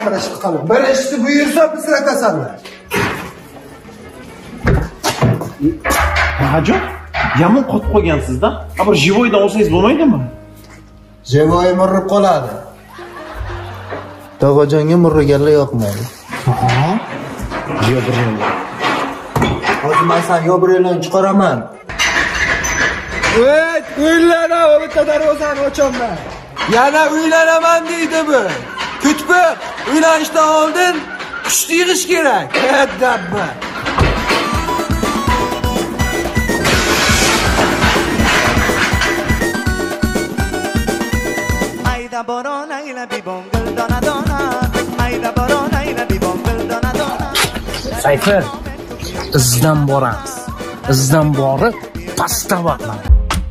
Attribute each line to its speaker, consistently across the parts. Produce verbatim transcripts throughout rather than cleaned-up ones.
Speaker 1: bir ish qilaman. Bir ishni buyursa bizratasanlar.
Speaker 2: Hajo, yomon qotib qolgansiz-da. Ha bir jivoydan olsangiz bo'lmaydimi?
Speaker 1: Jivoy murib qoladi.
Speaker 3: Tog'ajonga murriganlar yoqmaydi.
Speaker 2: Ha? Yo'q.
Speaker 3: Hozir men san yo'birlarni chiqaraman.
Speaker 1: Voy, uylana, bitta darvozani ochaman. Yana uylanaman deydi bu. Kutbi, uylanishdan oldin qushni yig'ish kerak. Dabba.
Speaker 4: Ayda boron ayla bibongil dona dona. Ayda boron ayla bibongil dona dona.
Speaker 5: Sayfi, izdan boramiz. Izdan borib, pastda vaqtlar.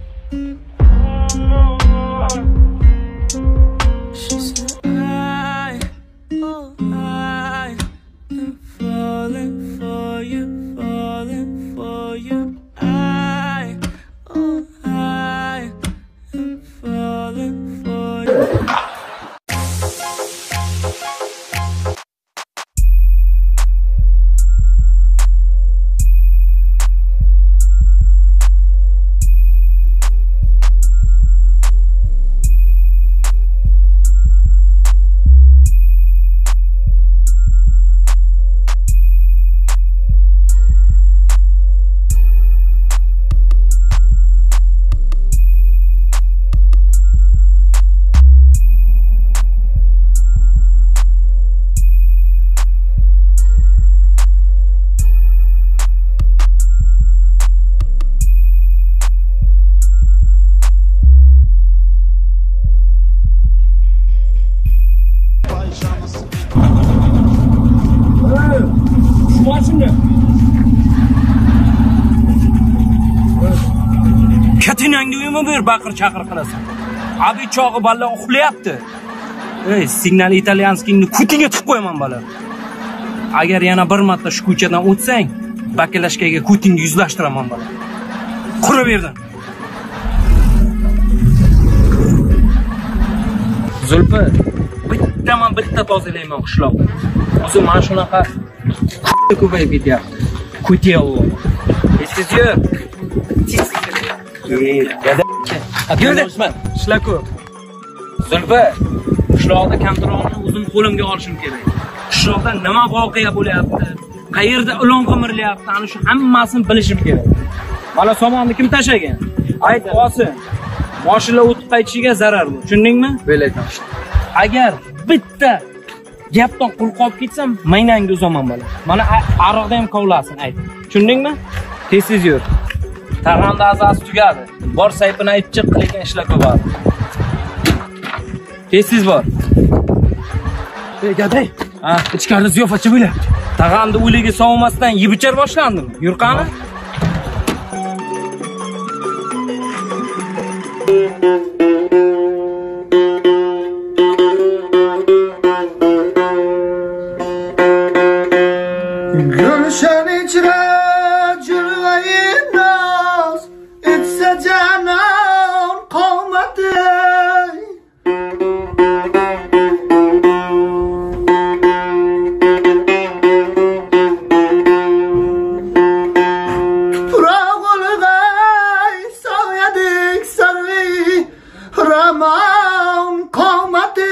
Speaker 5: Katinangni uyimi bir baqir chaqir qilasan. Abi chog'i balla uxlayapti. Ey, signal italyanskingni kutinga tiqib qo'yaman bala. Agar yana bir marta shu ko'chadan o'tsang, bakalashkaga kutingni yuzlashtiraman bala. Qura berdim. Zulfi, bittaman bitta tozalayman qishloqni. O'zi mana shunaqa ko'payib ketyapti. Kutiyovo. Esizyor. Gada. Yurdi. Ishla ko'p. Zulfi, qishloqda kontrolni o'zim qo'limga olishim kerak. Qishloqda nima voqea bo'lyapti? Qayerda ilon qimirlayapti? Ana shu hammasini bilishim kerak. Mana somonni kim tashagan? Ayt olsin. Mashina o'tib qaytishiga zarar bu. Tushundingmi?
Speaker 3: Bilaman.
Speaker 5: Agar bitta gapdan qul qolib ketsam, maynangni uzaman bola. Mana aroqda ham kovlasin, ayt. Tushundingmi? Tez-tez yur. Targ'anda azasi tugadi. Bor saypini aytib chiq, lekin ishla ko'padi. Tez-tez bor.
Speaker 2: Ey gaday,
Speaker 5: ha,
Speaker 2: ichkarida ziyofatchi bo'lyapti.
Speaker 5: Tag'amni o'ligi sovumasdan yeb ichar boshlandimi? Yur qani?
Speaker 1: Gülşen içre cülveyin naz, içse canan kalmadı. Tupraq olgay soyadık sarvi, raman kalmadı.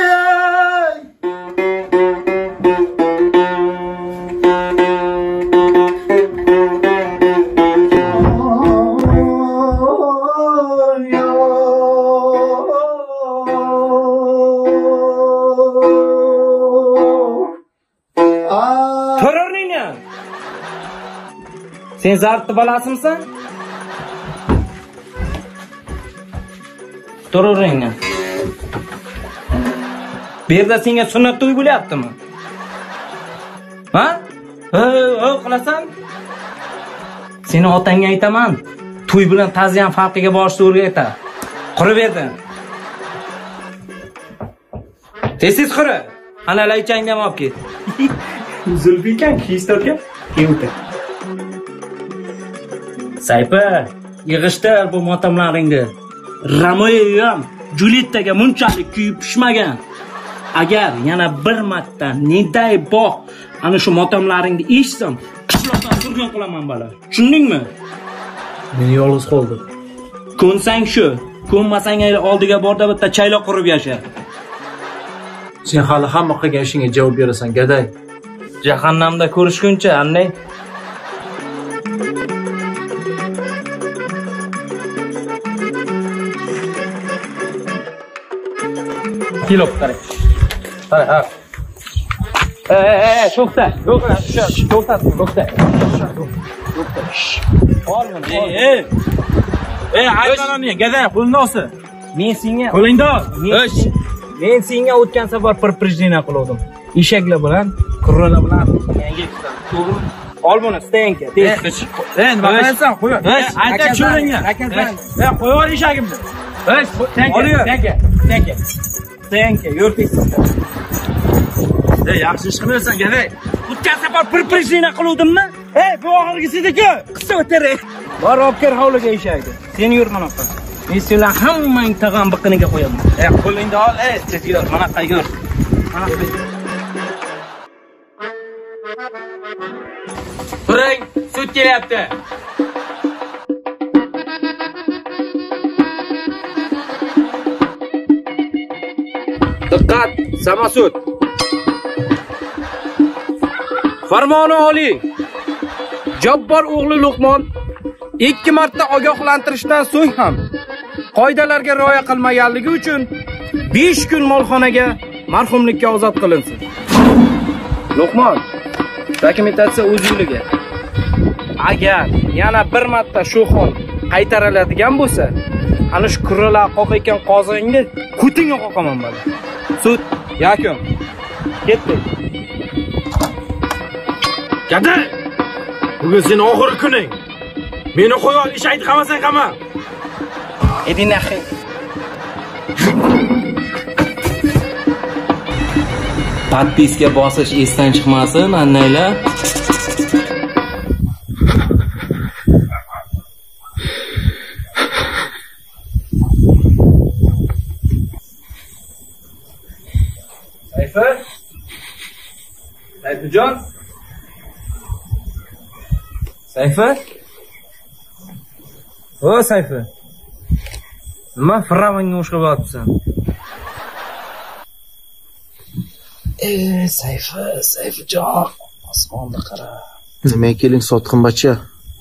Speaker 5: Sen zartni balasimisan? Turaveringni. Bu yerda senga sunnat to'y bo'lyaptimi? Ha? Ha, ha, qilasan? Seni otangga aytaman. To'y bilan ta'ziyan farqiga borishni o'rgatadi. Qurib berdi. Tez-tez quri. Ana laychangni ham olib ket.
Speaker 2: Zulfikan kiyistorga kiyuta.
Speaker 5: Sayfa, yig'ishtir bu motamlaringni. Romeo ham Juliettaga munchalik kuyib pishmagan. Agar yana bir marta neday boq ana shu motamlaringni eshitsam, qishloqdan turgan qilaman bola. Tushundingmi?
Speaker 1: Meni yolg'iz qoldi.
Speaker 5: Ko'nsang shu, ko'nmasang oldiga borda bitta chayloq qurib yasha.
Speaker 1: Sen hali hamma qilgan ishingga javob berasan, gaday.
Speaker 5: Jahannamda ko'rishguncha, annay. Kilo qara. Qara, ha. Ey, ey, ey, to'xta. To'xta, to'xta, to'xta. To'xta. Olma, ey, ey. Ey, aytmanim, gaday, qo'lni olsa. Men senga qo'lingni ol. Men senga o'tgan safar preprijniya qildim. Eshaklar bilan, kurralar bilan yangi ishlar. To'g'rimi? Ol buni, stenka, tez. Ey, nima qilasan? Qo'y. Ayta cho'ringga. Ey, qo'y ol eshagimni. Ey, stenka, stenka, stenka. Stenka, yurtisiz. Ey, yaxshi ish qilasan, gaday. O'tgan safar preprijniya qiluvdimmi? Ey, bu oxirgisidiku. Qissa o'tir. Bor olib kel hovliga eshakni. Sen yur mana bu. Men senlar hammang tag'an biqiniga qo'yaman. Ey, qo'lingni ol, ey, tez yur, mana qayg'ur. Mana qo'y. Turing, sud kelyapti. Diqqat, samasud. Farmoni oliy. Jabbor o'g'li Luqmon ikki marta ogohlantirishdan so'ng ham qoidalarga rioya qilmaganligi uchun besh kun molxonaga marhumlikka ozod qilinsin. Luqmon, dokumentatsiya o'z yo'liga. Agar yana bir marta shu hol qaytariladigan bo'lsa, ana shu kurralar qoqayotgan qozig'ingni kutingga qoqaman bola. Sud yakun. Ketdi. Gaday! Bugun sen oxirgi kuning. Meni qo'y ol, eshakni qamasang qama. Edi naxi.
Speaker 6: Podpiska bosish esdan chiqmasin, annaylar.
Speaker 5: Sayfa? Sayfijon? Sayfa? O, Sayfa. Nima firavanga o'shqib yotibsan?
Speaker 6: Ey, Sayfa, Sayfijon, osmonni qara.
Speaker 2: Nima keling, soat qimmatcha.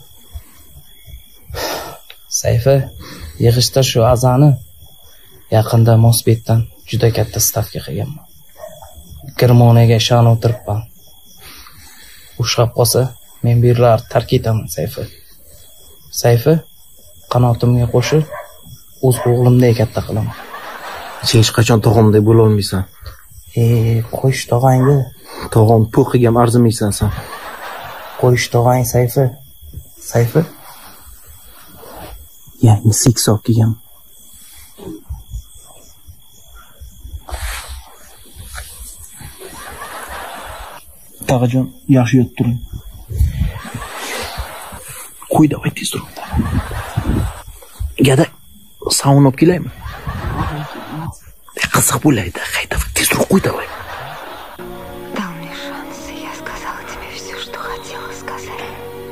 Speaker 6: Sayfa, yig'ishda shu azani yaqinda Mosbetdan juda katta stavka qilganman. Germaniyaga ishonib o'tiribman. Ushlab qolsa, men bu yerlarni tark etaman, Sayfa. Sayfa, qanotimga qo'shib, o'z o'g'limdek katta qilaman.
Speaker 2: Sen hech qachon tog'amdek bo'la olmaysan.
Speaker 6: Ey, qo'yish tog'angni.
Speaker 2: Tog'am po'qiga ham arzimaysan sen.
Speaker 6: Qo'yish tog'ang, Sayfa. Sayfa.
Speaker 2: Yangi siksoq kiygan. Tog'ajon, yaxshi yotib turing. Qo'y, davay tez tur. Gada, saun olib kelaymi? Qiziq bo'laydi. Qayta tez tur, qo'y, davay.
Speaker 7: Дай мне шанс, я сказала тебе все, что хотела сказать.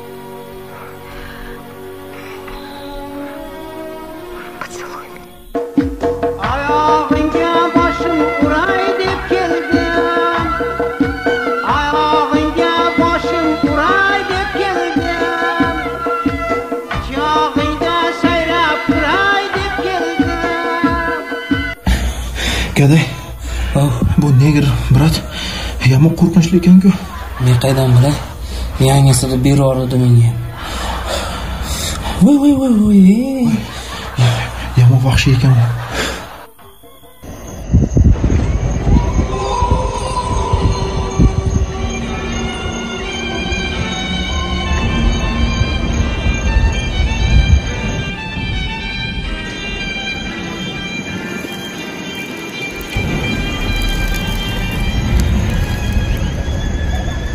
Speaker 7: Поцелуй меня.
Speaker 8: Ayağınca başım uray deb keldim. Ayağınca başım uray deb keldim. Çağıyda sayrab uray deb keldim.
Speaker 2: Gaday, bu negr, brat, yomon qo'rqinchli ekan-ku.
Speaker 6: Men qaydan bilay? Yangisini berordi menga. Voy, voy, voy, voy.
Speaker 2: Yomon vahshiy ekan.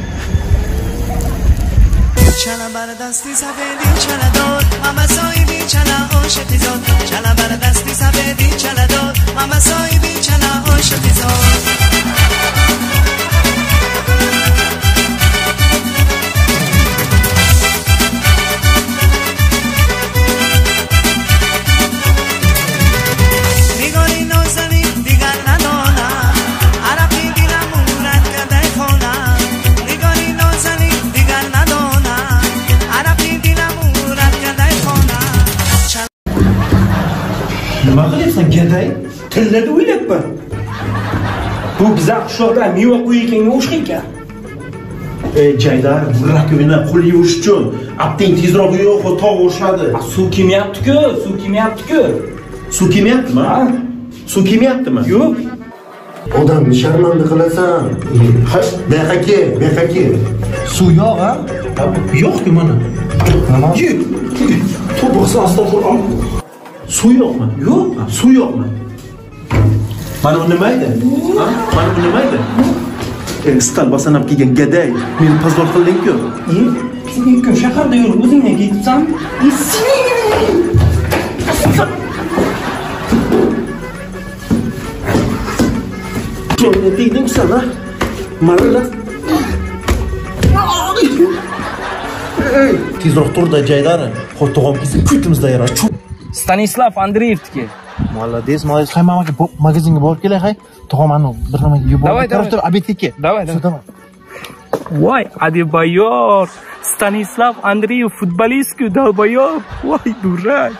Speaker 4: چنه بردستی سفیدی چنه دار همه سایبی چلا عاشقی زاد چلا بر دستی سبدی چلا داد ماما سایبی چلا عاشقی زاد نگاری نازنی دیگر ندانم عرقی دیلم مورد کده خونم نگاری نازنی دیگر ندانم عرقی دیلم مورد کده خونم
Speaker 2: nima qilyapsan gaday? Tillada o'ylabmi? Bu bizlar qishloqda meva qo'yayotganga o'xshaydi ekan. Ey Jaydar, bu rakovina qo'l yuvish uchun apteng tezroq yo'q, tog' urishadi.
Speaker 5: Suv kelmayapti-ku, suv kelmayapti-ku.
Speaker 2: Suv kelmayaptimi? Ha? Suv kelmayaptimi?
Speaker 5: Yo'q.
Speaker 3: Odamni sharmanda qilasan. Buyoqqa kel, buyoqqa kel.
Speaker 2: Suv yo'q, ha? Yo'q-ku mana. Nima? Yo'q. To'g'risi astag'firulloh. Suv yo'qmi? Yo'q. Suv yo'qmi? Mana bu nima edi? Ha? Mana bu nima edi? E, stal basanab kelgan gaday, meni pazor qilding-ku.
Speaker 5: E, sen shaharda yurib o'zingdan ketibsan?
Speaker 2: Joyga tegding sen, ha? Marilla. Ey, tezroq tur-da Jaydar. Xo'tog'am bizni kutimizda yarar.
Speaker 5: Stanislav Andreyevniki.
Speaker 2: Молодец, молодец. Hay mamaga magazinga borib kelay, hay. Tog'amani bir nimaga yuborib turib, obedga.
Speaker 5: Давай, давай. Voy, Adebayor. Stanislav Andreyev futbolistku, долбоёб. Voy, дурак.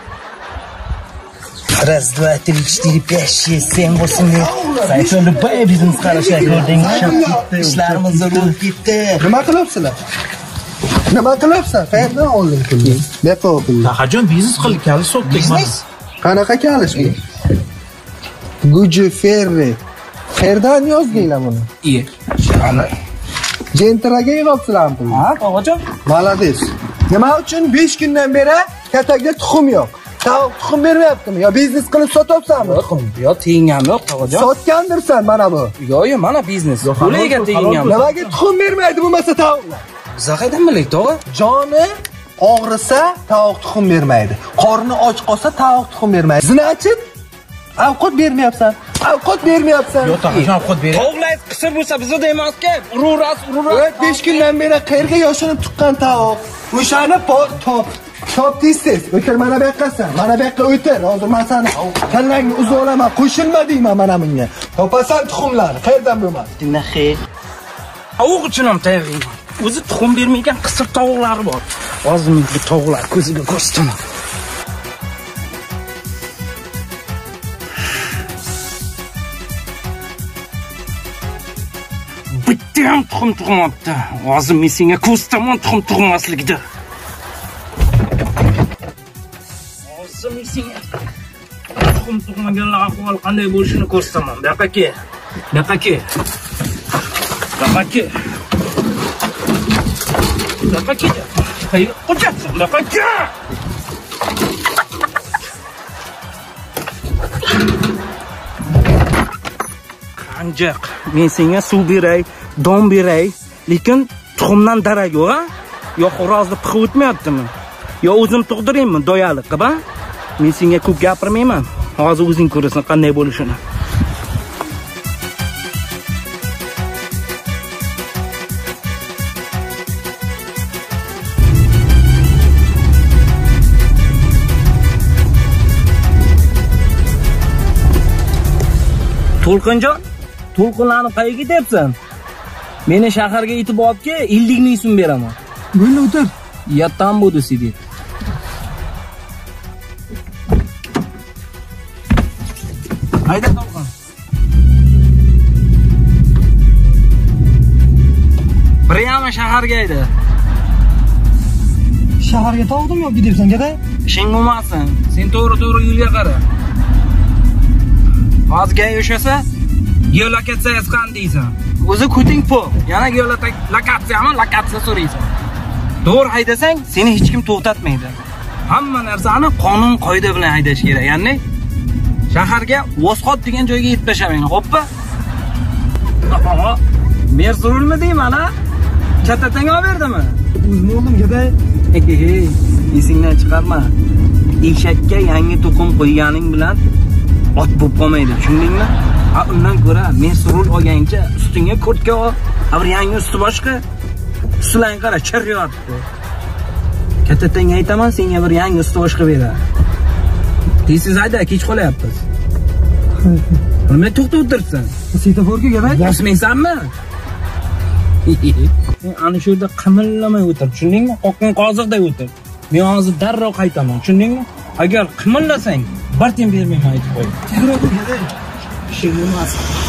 Speaker 6: Раз, два, три, четыре, пять, шесть, семь, восемь. Saytda boya biznes qarashga ko'rding. Ishlarimiz bo'lib ketdi.
Speaker 1: Nima qilyapsizlar? Nima qilyapsan? Qayerdan olding pulni? Buyoqqa pulni.
Speaker 2: Hajon biznes qilib kali sotdik.
Speaker 1: Biznes? Qanaqa kalish bu? Guji Ferri. Qayerdan yozdinglar buni?
Speaker 5: Iye.
Speaker 1: Ana. Jentraga yig'ibsizlarmi pulni?
Speaker 5: Ha, tog'ajon.
Speaker 1: Молодец. Nima uchun besh kundan beri katakda tuxum yo'q? Tovuq tuxum bermayaptimi? Yo biznes qilib sotyapsanmi?
Speaker 5: Tuxum, yo tengam yo'q, tog'ajon.
Speaker 1: Sotgandirsan mana bu.
Speaker 5: Yo, yo, mana biznes. Ularga tengam.
Speaker 1: Nimaga tuxum bermaydi bo'lmasa tovuqlar?
Speaker 5: Biz qayerdan bilaylik, tog'a?
Speaker 1: Joni og'risa tovuq tuxum bermaydi. Qorni och qolsa tovuq tuxum bermaydi. Zinachi ovqat bermayapsan. Ovqat bermayapsan.
Speaker 2: Yo'q, tog'ajon ovqat ber.
Speaker 5: Tovuqlar qisir bo'lsa bizda demasga, ururas, ururas.
Speaker 1: besh kundan beri qayerga yoshinib tuqqan tovuq. O'shani top top tez-tez. O'tir mana bu yoqqasan. Mana bu yoqqa o'tir. Hozir men seni kallangni uzib olaman. Qo'shilma deyman mana bunga. Topasan tuxumlarni. Qayerdan bo'lmadi?
Speaker 6: Naxi.
Speaker 5: Tovuq uchun ham tayyorlayman. O'zi tuxum bermaydigan qisir tovuqlari bor. Hozir men bu tovuqlar ko'ziga ko'rsataman. Bitta ham tuxum tug'mabdi. Hozir men senga ko'rsataman tuxum tug'masligida. Hozir men senga tuxum tug'maganlar ahvoli qanday bo'lishini ko'rsataman. Bu yoqqa kel. Bu yoqqa kel. Bu yoqqa kel. Buyoqqa kel. Qayerga qo'yapsan? Buyoqqa kel. Qanjaq, men senga suv beray, don beray, lekin tuxumdan darak yo'q, ha? Yo xo'rozni piqib o'tmayaptimi? Yo o'zim tug'diraymi doyalik qilib, ha? Men senga ko'p gapirmayman. Hozir o'zing ko'rasan qanday bo'lishini. To'lqinjon, to'lqinlarni qayerga ketyapsan? Meni shaharga yetib olibki, ellik ming so'm beraman.
Speaker 1: Bo'ldi, o'tir.
Speaker 5: Я там буду сидеть. Hayda to'lqin. Priyama shaharga edi.
Speaker 1: Shaharga to'g'dim yo'q ketyapsan, gaday?
Speaker 5: Ishing bo'lmasin. Sen to'g'ri-to'g'ri yo'lga qara. Hozirga yo'shasa, geolokatsiya qandaysan? O'zi ko'ting pul. Yana geolokatsiyami, lokatsiya so'raysan. To'g'ri haydasang, seni hech kim to'xtatmaydi. Hamma narsani qonun qoida bilan haydash kerak. Ya'ni shaharga Vosxot degan joyga yetib tashamang, xo'pmi? Mer so'rilmi deyman, ha? Katatanga olib berdimi?
Speaker 1: O'zim oldim, gaday.
Speaker 5: Esingdan chiqarma. eshakka yangi to'qim qo'yganing bilan ot bo'lib qolmaydi, tushundingmi? Ha, undan ko'ra men rul olgancha ustingga kurtka ol, bir yangi usti boshqa. Ustidan qara, chiryapti. Kattatenga aytaman, senga bir yangi usti boshqa beradi. Tez hayda, kech qolyapmiz. Nima to'xtab o'tirsan?
Speaker 1: Svetoforga kelay.
Speaker 5: Bosmaysanmi? Sen ana shu yerda qimillamay o'tir, tushundingmi? Qo'qqan qoziqday o'tir. Men hozir darrov qaytaman, tushundingmi? Agar qimillasang, bir tiyin bermayman aytib qo'y. Ishing emas.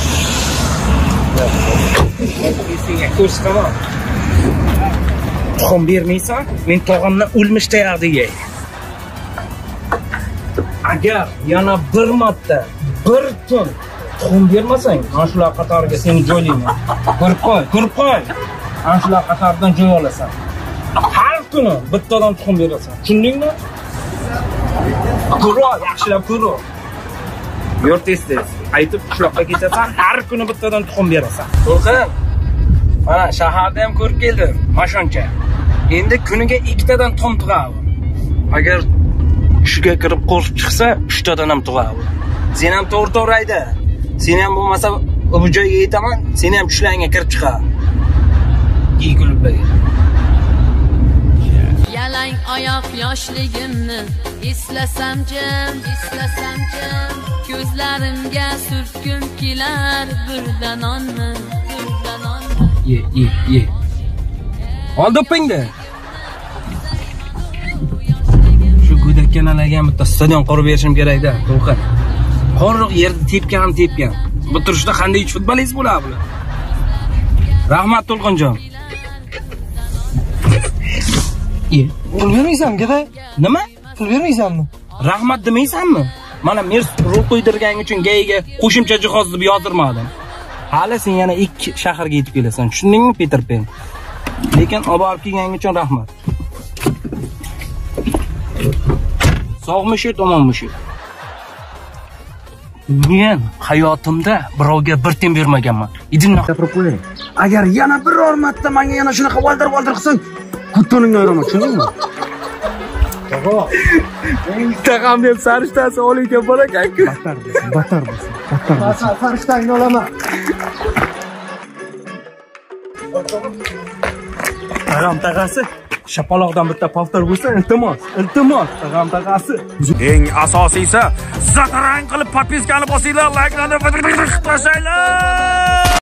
Speaker 5: Senga ko'rsataman. Tuxum bermaysan, men tog'amni o'lmish tayog'da yey. Agar yana bir marta, bir tun tuxum bermasang, ana shular qatoriga seni joylayman. Ko'rib qo'y, ko'rib qo'y. Ana shular qatoridan joy olasan. Har kuni bittadan tuxum berasan. Tushundingmi? Ko'ro, yaxshilab ko'ro. Yur tez-tez. Aytib qishloqqa ketasan, har kuni bittadan tuxum berasan. To'lqin. Mana shaharda ham ko'rib keldim, mashoncha. Endi kuniga ikkitadan tuxum tug'adi. Agar tushiga kirib qo'rqib chiqsa, uchtadan ham tug'adi. Sen ham to'g'ri-to'g'ri ayda. Sen ham bo'lmasa bu joyga yetaman, seni ham tushlaringga kirib chiqadi. Giy kulublarga.
Speaker 9: Yalang oyoq yoshligimni eslasam jim, eslasam jim. Ko'zlarimga surtgim kelar birdan onni, birdan onni.
Speaker 5: Ye, ye, ye. Ol do'ppingni. Shu go'dakkan alagan bitta stadion qurib berishim kerak-da, to'lqin. Qorliq yerda tepgan, tepgan. Bu turishda qanday uch futbolist bo'ladi bular? Rahmat To'lqinjon. Ye.
Speaker 1: Pul bermaysanmi, gaday?
Speaker 5: Nima?
Speaker 1: Pul bermaysanmi?
Speaker 5: Rahmat demaysanmi? Mana men rol qo'ydirganing uchun gayiga qo'shimcha jihoz deb yozdirmadim. Hali sen yana ikki shaharga yetib kelasan. Tushundingmi, Peter Pan? Lekin olib borib kelganing uchun rahmat. Sog'mish, tomonmish. Men hayotimda birovga bir tiyin bermaganman. Idingni gapirib qo'ying. Agar yana biror marta menga yana shunaqa valdir-valdir qilsang, quttoningni ayiraman, tushundingmi? To'g'ri. Tag'am deb sarishtasi olayotgan bola ekan-ku.
Speaker 1: Battar bo'lsin, battar bo'lsin. Battar bo'lsin. Sarishtangni olaman.
Speaker 5: Tag'am tag'asi shapaloqdan bitta paftor bo'lsa, iltimos, iltimos, tag'am tag'asi.
Speaker 10: Eng asosiysi zatarang qilib podpiskani bosinglar, like-larni tashlanglar.